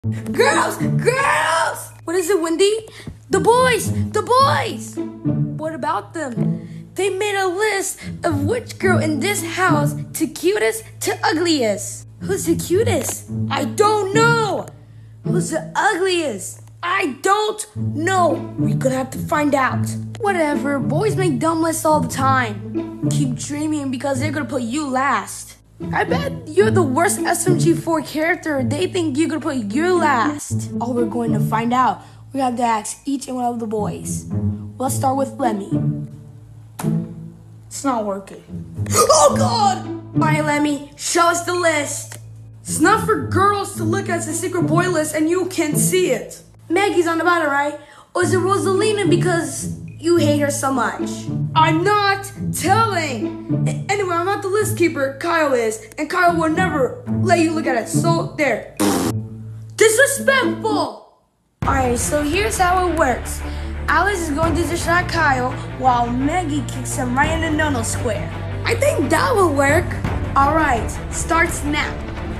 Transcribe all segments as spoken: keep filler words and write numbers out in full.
Girls! Girls! What is it, Wendy? The boys! The boys! What about them? They made a list of which girl in this house to cutest to ugliest. Who's the cutest? I don't know! Who's the ugliest? I don't know. We're gonna have to find out. Whatever, boys make dumb lists all the time. Keep dreaming because they're gonna put you last. I bet you're the worst S M G four character. They think you're gonna put you last. All we're going to find out, we have to ask each and one of the boys. Let's start with Lemmy. It's not working. Oh God! Alright, Lemmy, show us the list. It's not for girls to look at the secret boy list and you can't see it. Maggie's on the bottom, right? Or is it Rosalina because you hate her so much? I'm not telling. Anyway, I'm not the list keeper. Kyle is. And Kyle will never let you look at it. So, there. Disrespectful! Alright, so here's how it works. Alice is going to distract Kyle while Maggie kicks him right in the no-no square. I think that will work. Alright, starts now.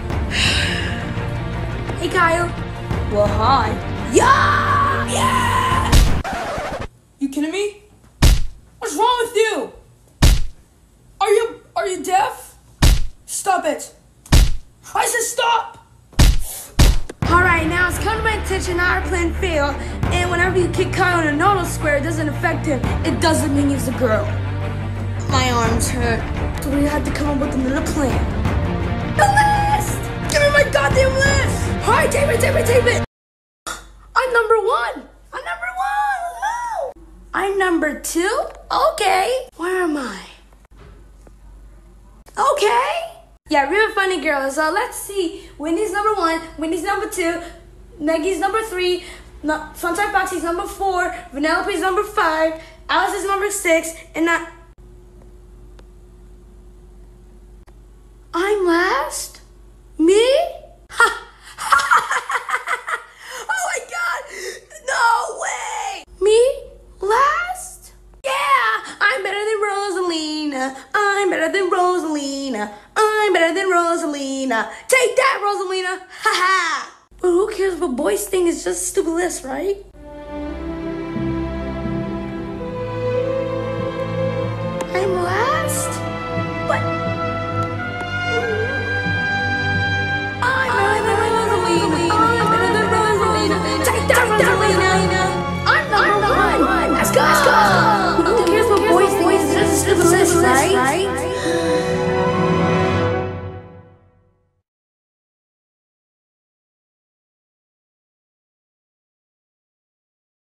Hey, Kyle. Well, hi. Yeah! Yeah! You kidding me? What's wrong with you? Are you are you deaf? Stop it. I said stop! Alright, now it's come to my attention our plan failed, and whenever you kick Kyle in a no-no square, it doesn't affect him. It doesn't mean he's a girl. My arms hurt. So we had to come up with another plan. The list! Give me my goddamn list! Alright, tape it, tape it, tape it! I'm number one! I'm number one! Woo! I'm number two? Okay. Where am I? Okay. Yeah, real funny girls. So let's see. Wendy's number one, Wendy's number two, Maggie's number three, no, Funtime Foxy's number four, Vanellope's number five, Alice is number six, and I... I'm last? Me? Ha! Oh my God! No way! Me? Last? Yeah! I'm better than Rosalina. I'm better than Rosalina. I'm better than Rosalina. Take that, Rosalina! Ha ha! But who cares what boys think? It's just a stupid list, right?